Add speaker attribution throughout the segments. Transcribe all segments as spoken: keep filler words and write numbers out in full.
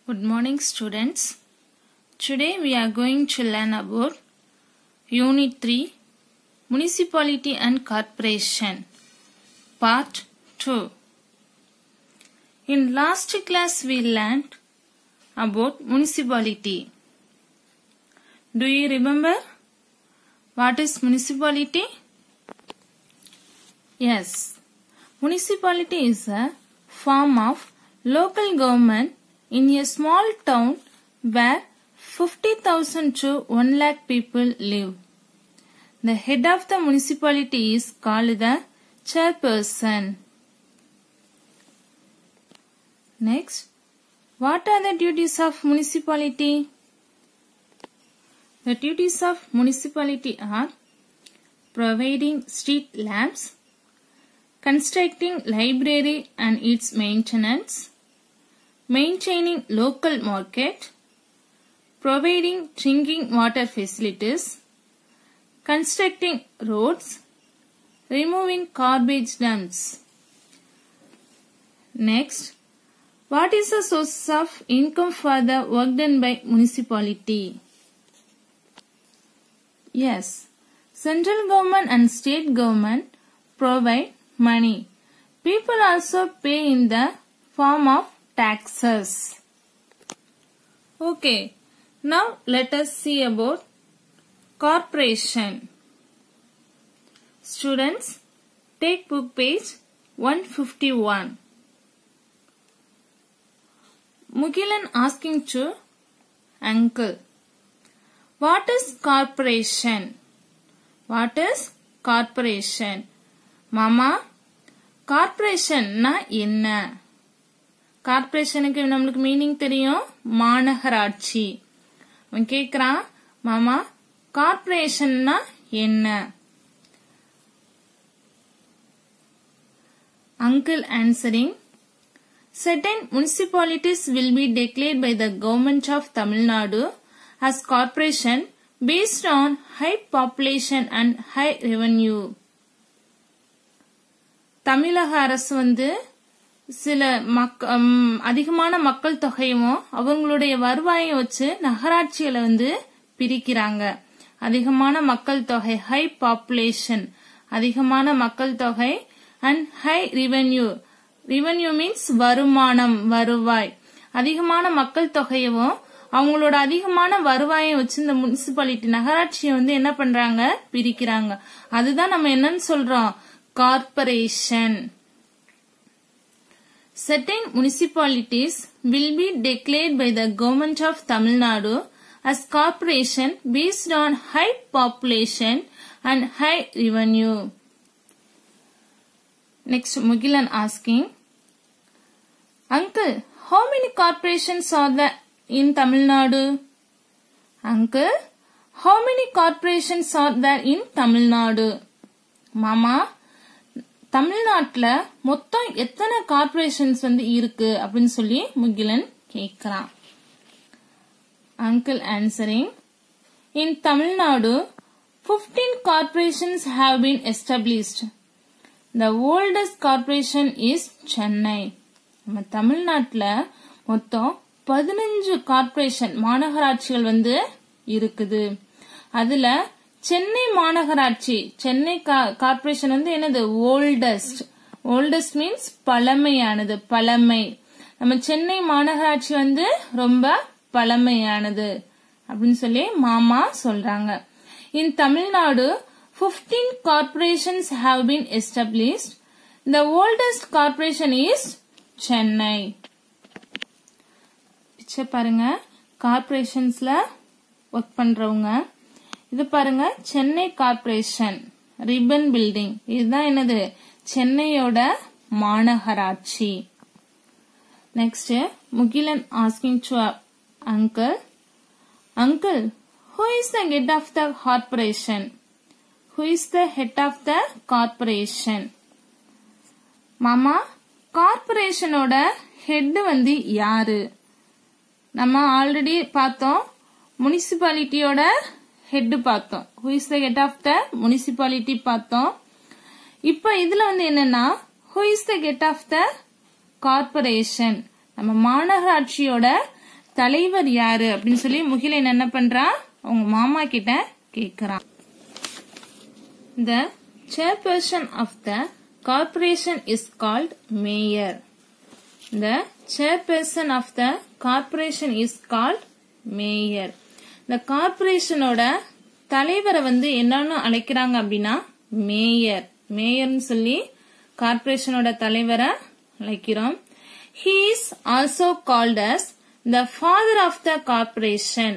Speaker 1: Good morning, students. Today we are going to learn about Unit three Municipality and Corporation Part two. In last class we learned about municipality. Do you remember what is municipality? Yes, municipality is a form of local government in a small town where fifty thousand to one lakh people live. The head of the municipality is called the chairperson. Next, what are the duties of municipality? The duties of municipality are providing street lamps, constructing library and its maintenance, maintaining local market, providing drinking water facilities, constructing roads, removing garbage dumps. Next, what is the source of income for the work done by municipality? Yes, central government and state government provide money. People also pay in the form of taxes. Okay, now let us see about corporation. Students, take book page one fifty-one. Mugilan asking to uncle, what is corporation? What is corporation? Mama, corporation na enna? கார்பரேஷனுக்கு நம்மளுக்கு meaning தெரியும், மாநகராட்சி. அவன் கேக்குறான், மாமா கார்பரேஷன்னா என்ன? Uncle answering, certain municipalities will be declared by the government of Tamil Nadu as corporation based on high population and high revenue. தமிழக அரசு வந்து சில மக் அதிகமான மக்கள் தொகையும் அவங்களுடைய வருவாயை வச்சு நகராட்சிகளை வந்து பிரிக்கிறாங்க. அதிகமான மக்கள் தொகை, ஹை பாப்புலேஷன், அதிகமான மக்கள் தொகை, and high revenue. Revenue means வருமானம், வருவாய். அதிகமான மக்கள் தொகையவும் அவங்களோட அதிகமான வருவாயை வச்சு இந்த முனிசிபாலிட்டி நகராட்சியை வந்து என்ன பண்றாங்க, பிரிக்கிறாங்க. அதுதான் நம்ம என்னன்னு சொல்றோம், corporation. Certain municipalities will be declared by the government of Tamil Nadu as corporation based on high population and high revenue. Next, Mugilan asking, Uncle, how many corporations are there in Tamil Nadu? Uncle, how many corporations are there in Tamil Nadu? Mama, தமிழ்நாட்டுல மொத்தம் எத்தனை corporations வந்து இருக்கு அப்படின்னு சொல்லி முகிலன் கேக்குறான். Uncle answering, in Tamil Nadu, fifteen corporations have been established. The oldest corporation is Chennai. நம்ம தமிழ்நாட்டுல மொத்தம் பதினஞ்சு கார்பரேஷன் மாநகராட்சிகள் வந்து இருக்குது. அதுல சென்னை மாநகராட்சி, சென்னை கார்பரேஷன் வந்து என்னது, ஓல்டஸ்ட். ஓல்டஸ்ட் மீன்ஸ் பழமையானது, பழமை. நம்ம சென்னை மாநகராட்சி வந்து ரொம்ப பழமையானது அப்படின்னு சொல்லி மாமா சொல்றாங்க. In Tamil fifteen corporations have been established. The oldest corporation is Chennai. Picture பாருங்க, கார்பரேஷன்ஸ்ல ஒர்க் பண்றவங்க. இது பாருங்க, சென்னை கார்பரேஷன், ரிப்பன் பில்டிங். இதுதான் என்னது, சென்னையோட மாநகராட்சி. Next, Mugilan asking to uncle, uncle, who is the head of the corporation? Who is the head of the corporation? மாமா, கார்பரேஷனோட ஹெட் வந்து யாரு? நம்ம ஆல்ரெடி பார்த்தோம், முனிசிபாலிட்டியோட ஹெட் பார்த்தோம். Who is the head of the municipality பார்த்தோம். இப்ப இதுல வந்து என்னன்னா, who is the head of the corporation? நம்ம மாநகராட்சியோட தலைவர் யாரு அப்படின்னு சொல்லி முகிலன் என்ன பண்றா, அவங்க மாமா கிட்ட கேக்குறான். The chairperson of the corporation is called mayor. The chairperson of the corporation is called mayor. இந்த கார்பரேஷனோட தலைவரை வந்து என்னன்னு அழைக்கிறாங்க அப்படின்னா மேயர். மேயர்னு சொல்லி கார்பரேஷனோட தலைவரை அழைக்கிறோம். He is also called as the father of the corporation.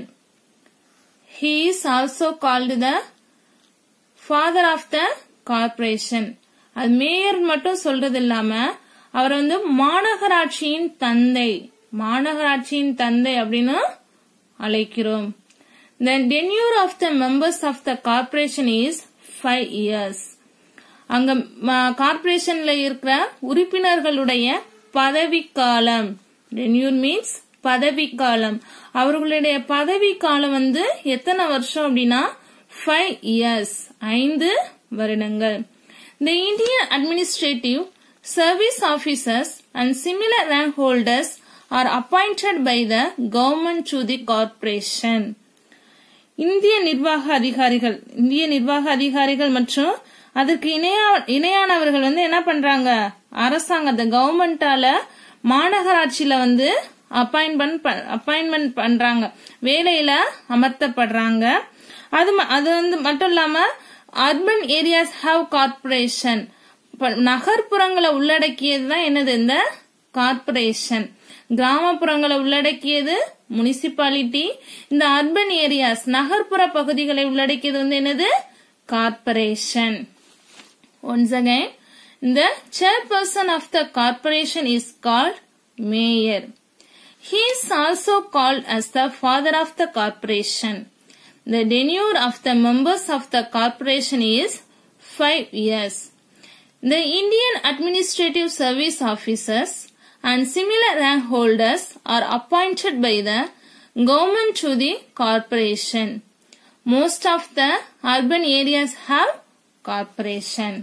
Speaker 1: He is also called the father of the corporation. அது மேயர் மட்டும் சொல்றது இல்லாம அவர் வந்து மாநகராட்சியின் தந்தை, மாநகராட்சியின் தந்தை அப்படின்னு அழைக்கிறோம். The tenure of the members of the corporation is five years. அங்க கார்பரேஷன்ல இருக்கிற உறுப்பினர்களுடைய பதவி காலம், tenure means பதவி காலம், அவர்களுடைய பதவி காலம் வந்து எத்தனை வருஷம் அப்படின்னா five years, ஐந்து வருடங்கள். The Indian administrative service officers and similar rank holders are appointed by the government to the corporation. இந்திய நிர்வாக அதிகாரிகள், இந்திய நிர்வாக அதிகாரிகள் மற்றும் அதற்கு இணையா இணையானவர்கள் வந்து என்ன பண்றாங்க, அரசாங்க கவர்மெண்டால மாநகராட்சியில வந்து அப்பாயின்மெண்ட் அப்பாயின்மெண்ட் பண்றாங்க, வேலையில அமர்த்தப்படுறாங்க. அது அது வந்து மட்டும் இல்லாம அர்பன் ஏரியாஸ் ஹாவ் கார்பரேஷன், நகர்ப்புறங்களை உள்ளடக்கியதுதான் என்னது இந்த கார்பரேஷன். கிராமப்புறங்களை உள்ளடக்கியது முனிசிபாலிட்டி. இந்த அர்பன் ஏரியாஸ் நகர்ப்புற பகுதிகளை உள்ளடக்கியது வந்து என்னது corporation. Once again, the chairperson of the corporation is called mayor. He is also called as the father of the corporation. The tenure of the members of the corporation is five years. The Indian administrative service officers and similar rank holders are appointed by the government to the corporation. Most of the urban areas have corporation.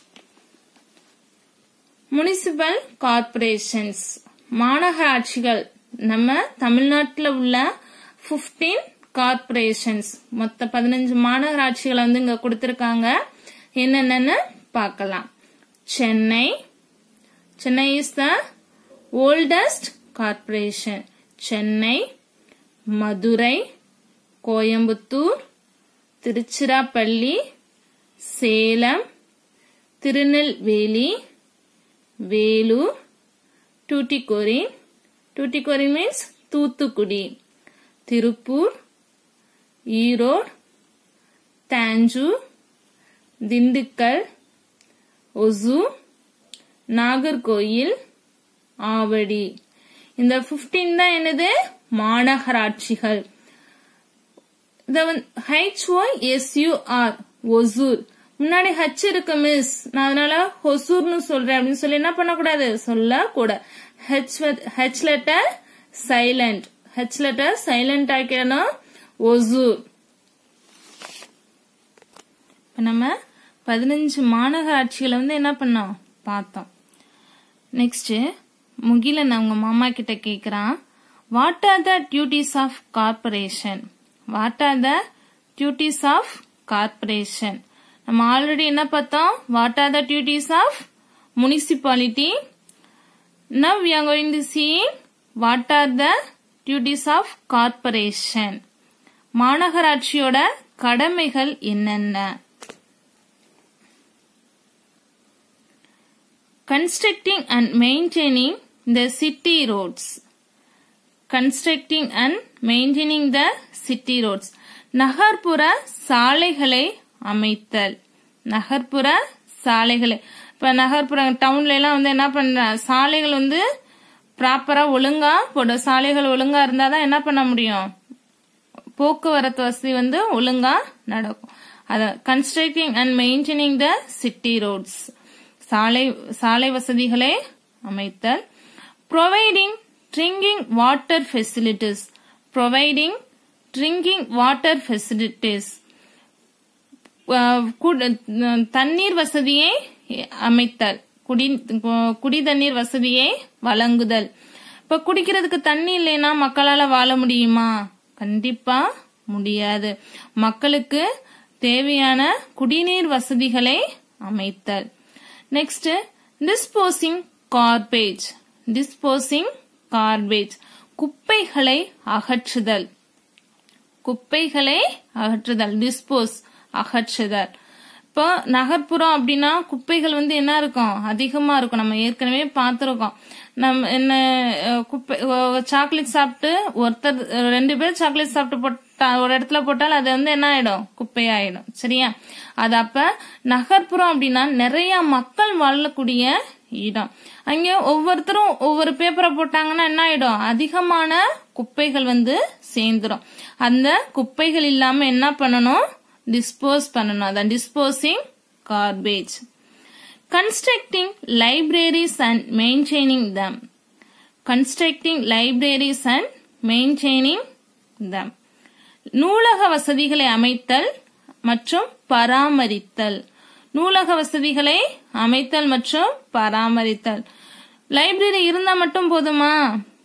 Speaker 1: Municipal corporations, மாநகராட்சிகள். நம்ம தமிழ்நாட்டில் உள்ள fifteen corporations, மொத்த பதினஞ்சு மாநகராட்சிகளை வந்து இங்க கொடுத்திருக்காங்க. என்னென்னு பார்க்கலாம். Chennai, Chennai is the oldest corporation. Chennai, Madurai, Coimbatore, Tiruchirappalli, Salem, Tirunelveli, Vellore, Tuticorin, Tuticorin means Thoothukudi, Tiruppur, Erode, Tanjore, Dindigul, Hosur, Nagercoil, Avadi. இந்த பிப்டீன் தான் என்னது மாநகராட்சிகள். H O S U R Hosur, முன்னாடி ஹச் இருக்கு மிஸ், நான் அதனால ஹொசூர்னு சொல்றேன் அப்படின்னு சொல்லி என்ன பண்ணக்கூடாது, சொல்ல கூட. H H letter silent, H letter silent ஆக்கிடணும், ஒசூர். இப்ப நம்ம பதினஞ்சு மாநகராட்சிகளை வந்து என்ன பண்ணோம் பார்த்தோம். நெக்ஸ்ட் முகிலன் அவங்க மாமா கிட்ட கேக்குறான், what are the duties of corporation? What are the duties of corporation? நம்ம ஆல்ரெடி என்ன பார்த்தோம், what are the duties of municipality. Now we are going to see what are the duties of corporation. மாநகராட்சியோட கடமைகள் என்னென்ன? Constructing and maintaining the city roads. Constructing and maintaining the city roads. நகர்ப்புற சாலைகளை அமைத்தல். நகர்ப்புற சாலைகளை, இப்ப நகர்ப்புற டவுன்ல எல்லாம் வந்து என்ன பண்ற, சாலைகள் வந்து ப்ராப்பரா ஒழுங்கா போட, சாலைகள் ஒழுங்கா இருந்தாதான் என்ன பண்ண முடியும், போக்குவரத்து வசதி வந்து ஒழுங்கா நடக்கும். அத constructing and maintaining the city roads, சாலை சாலை வசதிகளை அமைத்தல். Providing drinking water facilities. Providing drinking water facilities, தண்ணீர் வசதியை அமைத்தல், குடி குடி தண்ணீர் வசதியை வழங்குதல். இப்ப குடிக்கிறதுக்கு தண்ணி இல்லைன்னா மக்களால வாழ முடியுமா? கண்டிப்பா முடியாது. மக்களுக்கு தேவையான குடிநீர் வசதிகளை அமைத்தல். Next, disposing garbage. Disposing garbage, குப்பைகளை அகற்றுதல். குப்பைகளை அகற்றுதல், டிஸ்போஸ், அகற்றுதல். இப்போ நகர்ப்புறம் அப்படின்னா குப்பைகள் வந்து என்ன இருக்கும்? அதிகமா இருக்கும். நம்ம ஏற்கனவே பார்த்திருக்கோம். நம்ம என்ன குப்பை சாக்லேட் சாப்பிட்டு ஒருத்தர் ரெண்டு பேர் சாக்லேட் சாப்பிட்டு போட்டா ஒரு இடத்துல போட்டால் அது வந்து என்ன ஆயிடும்? குப்பையாயிடும். சரியா? அது அப்ப நகர்ப்புறம் அப்படின்னா நிறைய மக்கள் வாழக்கூடிய இடம். அங்க ஒவ்வொருத்தரும் ஒவ்வொரு பேப்பரை போட்டாங்கன்னா என்ன ஆயிடும்? அதிகமான குப்பைகள் வந்து சேர்ந்துடும். அந்த குப்பைகள் இல்லாம என்ன பண்ணணும்? டிஸ்போஸ் பண்ணணும். அதான் disposing garbage. Constructing libraries and maintaining them. Constructing libraries and maintaining them, நூலக வசதிகளை அமைத்தல் மற்றும் பராமரித்தல். நூலக வசதிகளை அமைத்தல் மற்றும் பராமரித்தல். லைப்ரரி இருந்தா மட்டும் போதுமா?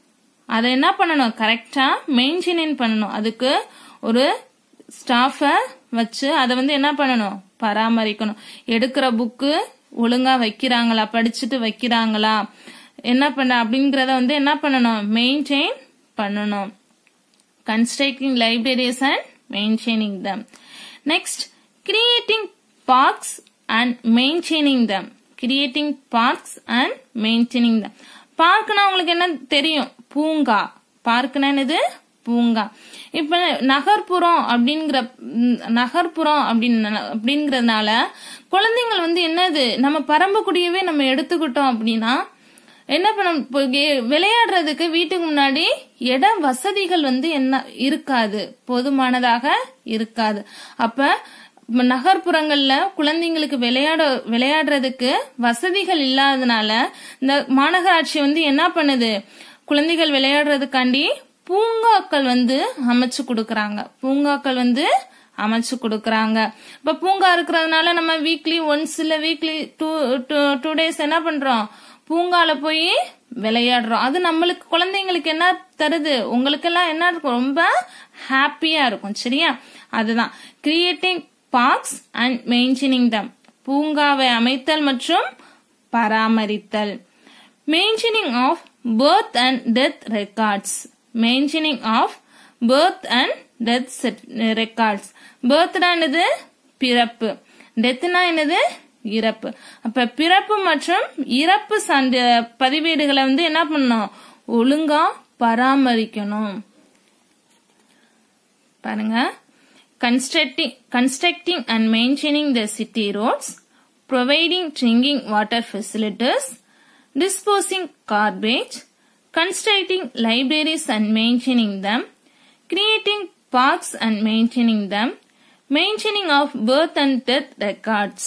Speaker 1: அதை என்ன பண்ணணும்? கரெக்டா மெயின்டைன் பண்ணணும். அதுக்கு ஒரு ஸ்டாஃப வச்சு அதை வந்து என்ன பண்ணணும்? பராமரிக்கணும். எடுக்கிற புக்கு ஒழுங்கா வைக்கிறாங்களா, படிச்சுட்டு வைக்கிறாங்களா, என்ன பண்ண அப்படிங்கறத வந்து என்ன பண்ணணும்? மெயின்டைன் பண்ணணும். Constructing libraries and maintaining them. Next, creating parks and maintaining them. Creating parks and maintaining them. பார்க்னா உங்களுக்கு என்ன தெரியும்? பூங்கா. பார்க்னா என்னது? பூங்கா. இப்ப நகர்ப்புறம் அப்படிங்கிற நகர்ப்புறம் அப்படிங்கறதுனால குழந்தைகள் வந்து என்னது, நம்ம பரம்பக்கூடியவே நம்ம எடுத்துக்கிட்டோம் அப்படின்னா என்ன பண்ண, விளையாடுறதுக்கு வீட்டுக்கு முன்னாடி இட வசதிகள் வந்து என்ன இருக்காது, போதுமானதாக இருக்காது. அப்ப நகர்ப்புறங்கள்ல குழந்தைங்களுக்கு விளையாட விளையாடுறதுக்கு வசதிகள் இல்லாததுனால இந்த மாநகராட்சி வந்து என்ன பண்ணுது? குழந்தைகள் விளையாடுறதுக்காண்டி பூங்காக்கள் வந்து அமைச்சு கொடுக்கறாங்க. பூங்காக்கள் வந்து அமைச்சு கொடுக்கறாங்க. இப்ப பூங்கா இருக்கிறதுனால நம்ம வீக்லி ஒன்ஸ் இல்ல வீக்லி டூ டூ டேஸ் என்ன பண்றோம்? பூங்கால போய் விளையாடுறோம். அது நம்மளுக்கு குழந்தைங்களுக்கு என்ன தருது? உங்களுக்கு எல்லாம் என்ன இருக்கும்? ரொம்ப ஹாப்பியா இருக்கும். சரியா? அதுதான் creating parks and maintaining them, பூங்காவை அமைத்தல் மற்றும் பராமரித்தல். Maintaining of birth and death records. Maintaining of birth and death records. பர்த்னா என்னது? பிறப்பு. டெத்னா என்னது? இறப்பு. அப்ப பிறப்பு மற்றும் இறப்பு சார்ந்த பதிவேடுகளை வந்து என்ன பண்ணணும்? ஒழுங்கா பராமரிக்கணும். பாருங்க, constructing constructing and maintaining the city roads, providing drinking water facilities, disposing garbage, constructing libraries and maintaining them, creating parks and maintaining them, maintaining of birth and death records.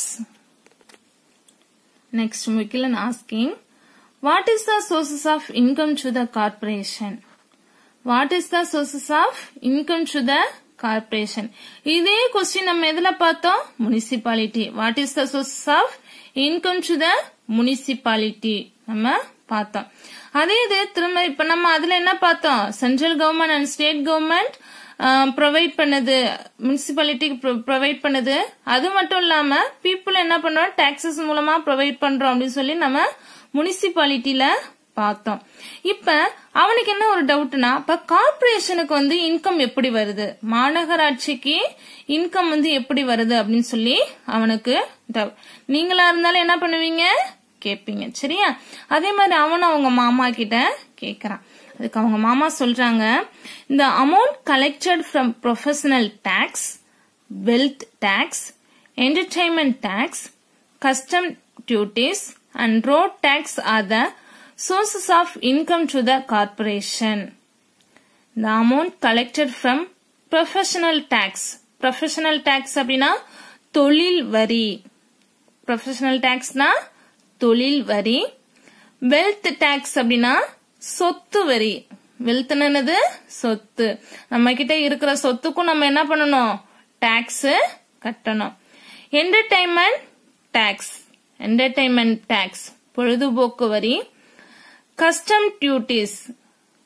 Speaker 1: Next, Mikilan asking, what is the sources of income to the corporation? What is the sources of income to the corporation? இதே question நம்ம எதுல பார்த்தோம்? municipality. What is the sources of income to the municipality? நம்ம பார்த்தோம். அதே இது திரும்ப இப்ப நம்ம அதுல என்ன பார்த்தோம்? Central government and state government provide பண்ணது, முனிசிபாலிட்டி ப்ரொவைட் பண்ணது. அது மட்டும் இல்லாம பீப்புள் என்ன பண்றோம்? டாக்ஸஸ் மூலமா ப்ரொவைட் பண்றோம் அப்படின்னு சொல்லி நம்ம முனிசிபாலிட்டியில பார்த்தோம். இப்ப அவனுக்கு என்ன ஒரு டவுட்னா, இப்ப கார்பரேஷனுக்கு வந்து இன்கம் எப்படி வருது, மாநகராட்சிக்கு இன்கம் வந்து எப்படி வருது அப்படின்னு சொல்லி அவனுக்கு டவுட். நீங்களா இருந்தாலும் என்ன பண்ணுவீங்க? கேட்பீங்க. சரியா? அதே மாதிரி அவனும் அவங்க மாமா கிட்ட கேக்குறான். அதுக்கு அவங்க மாமா சொல்றாங்க, இந்த amount collected from professional tax, wealth tax, entertainment tax, custom duties and road tax are the sources of income to the corporation. The amount collected from professional tax. Professional tax அப்படினா தொழில் வரி. Professional taxனா தொழில் வரி. Wealth tax அப்படினா சொத்து வரி. Wealth என்னது? சொத்து. நம்ம கிட்ட இருக்கிற சொத்துக்கும் நம்ம என்ன பண்ணணும்? டாக்ஸ் கட்டணும். Entertainment tax. Entertainment tax பொழுதுபோக்கு வரி. கஸ்டம் டியூட்டிஸ்,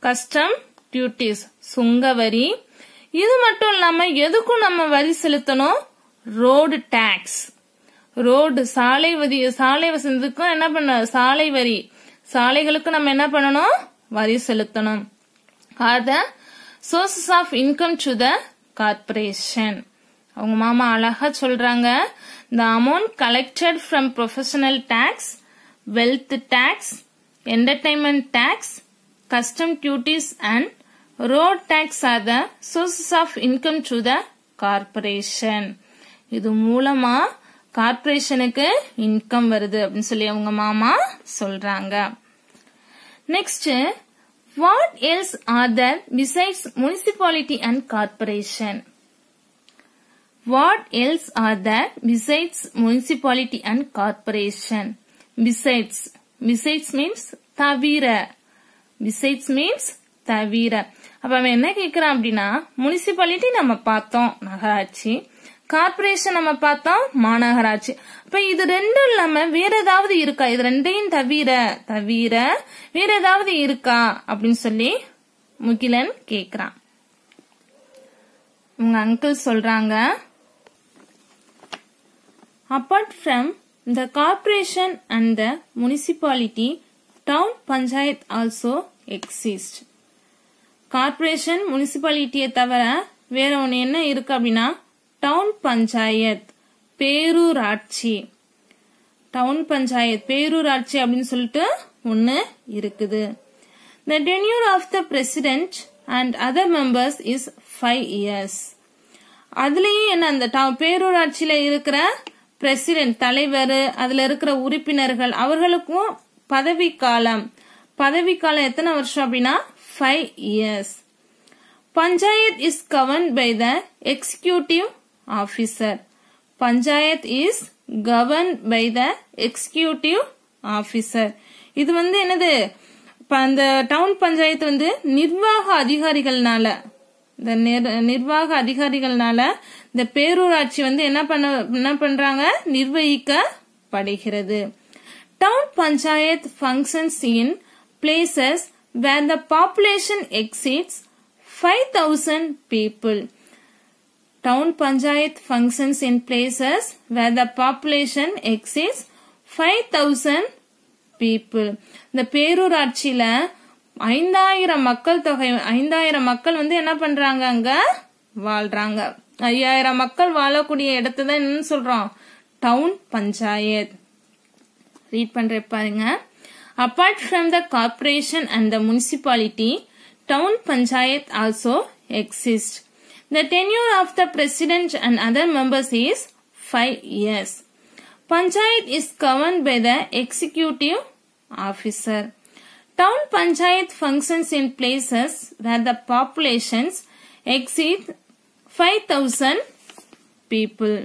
Speaker 1: கஸ்டம் டியூட்டிஸ் சுங்க வரி. இது மட்டும் இல்லாம எதுக்கும் நம்ம வரி செலுத்தணும், ரோடு டாக்ஸ். ரோடு சாலை வரி, சாலை வசதிக்கும் என்ன பண்ண, சாலை வரி, சாலைகளுக்கு நம்ம என்ன பண்ணணும், வரி செலுத்தணும். Are the sources of income to the corporation. அவங்க மாமா அழகா சொல்றாங்க, the amount collected from professional tax, wealth tax, entertainment tax, custom duties and road tax are the sources of income to the corporation. இது மூலமா கார்பரேஷனுக்கு income வருது அப்படின்னு சொல்லி அவங்க மாமா சொல்றாங்க. Next, what else are there besides municipality and corporation? What else are there besides municipality and corporation? Besides, besides means தவிர. Besides means தவிர. அப்ப அவன் என்ன கேக்குறான் அப்படின்னா, முனிசிபாலிட்டி நம்ம பார்த்தோம் நகராட்சி, கார்பரேஷன் நம்ம பார்த்தோம் மாநகராட்சி. அப்ப இது ரெண்டும் இல்லாம வேற ஏதாவது இருக்கா, இது ரெண்டையும் தவிர தவிர வேற ஏதாவது இருக்கா அப்படின்னு சொல்லி முகிலன் கேக்குறான். உங்க அங்கிள் சொல்றாங்க, apart from the corporation and the municipality, town panchayat also exist. Corporation முனிசிபாலிட்டியை தவிர வேற ஒன்னு என்ன இருக்கு அப்படின்னா, டவுன் பஞ்சாயத் பேரூராட்சி. டவுன் பஞ்சாயத் பேரூராட்சி அப்படின்னு சொல்லிட்டு ஒன்னு இருக்குது. The tenure of the president and other members is five years. அதுலயும் என்ன, அந்த பேரூராட்சியில இருக்கிற பிரசிடென்ட் தலைவர், அதுல இருக்கிற உறுப்பினர்கள் அவர்களுக்கும் பதவி காலம், பதவி காலம் எத்தனை வருஷம் அப்படின்னா five years. Panchayat is governed by the executive officer. Panchayat is governed by the executive officer. இது வந்து என்னது, அந்த டவுன் பஞ்சாயத்து வந்து நிர்வாக அதிகாரிகள்னால, இந்த நிர்வாக அதிகாரிகள்னால இந்த பேரூராட்சி வந்து என்ன பண்ண என்ன பண்றாங்க, நிர்வகிக்கப்படுகிறது. Town panchayat functions in places where the population exceeds five thousand people. Town panchayat functions in places where the population exceeds five thousand people. இந்த பேரூராட்சியில ஐந்தாயிரம் மக்கள் தொகை, ஐந்தாயிரம் மக்கள் வந்து என்ன பண்றாங்க, அங்க வாழ்றாங்க. ஐயாயிரம் மக்கள் வாழக்கூடிய இடத்தை தான் என்ன சொல்றோம், டவுன் பஞ்சாயத். ரீட் பண்ற பாருங்க. Apart from the corporation and the municipality, town panchayat also exists. The tenure of the president and other members is five years. Panchayat is governed by the executive officer. Town panchayat functions in places where the populations exceed five thousand people.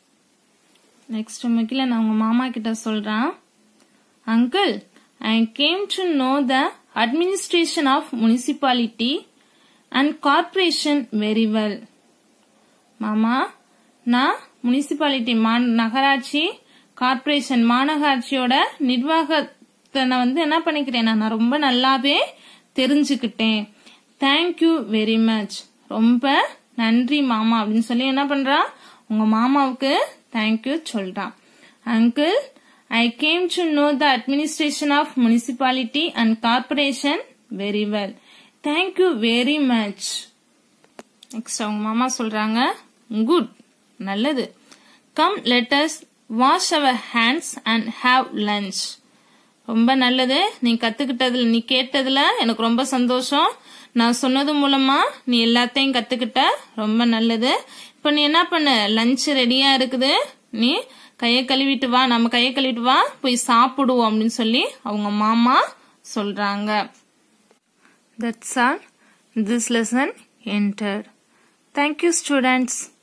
Speaker 1: Next, Mikila na unga mama kita சொல்றான், uncle, I came to know the administration of municipality and corporation very well. மாமா, நான் municipality நகராட்சி, corporation மாநகராட்சியோட நிர்வாகத்தை நான் வந்து என்ன பண்ணிக்கிறேன், நான் ரொம்ப நல்லாவே தெரிஞ்சுக்கிட்டேன். தேங்க்யூ வெரி மச், ரொம்ப நன்றி மாமா அப்படின்னு சொல்லி என்ன பண்றான், உங்க மாமாவுக்கு தேங்க்யூ சொல்றான். Uncle, I came to know the administration of municipality and corporation very well. Thank you very much. Next, அவங்க மாமா சொல்றாங்க, good, நல்லது. Come, let us wash our hands and have lunch. ரொம்ப நல்லது, நீ கத்துக்கிட்டதுல, நீ கேட்டதுல எனக்கு ரொம்ப சந்தோஷம். நான் சொன்னது மூலமா நீ எல்லாத்தையும் கத்துக்கிட்ட, ரொம்ப நல்லது. இப்ப நீ என்ன பண்ண, லஞ்ச் ரெடியா இருக்குது, நீ கையை கழுவிட்டு வா, நம்ம கையை கழுவிட்டு வா, போய் சாப்பிடுவோம் அப்படின்னு சொல்லி அவங்க மாமா சொல்றாங்க. That's all. This lesson entered. Thank you, students.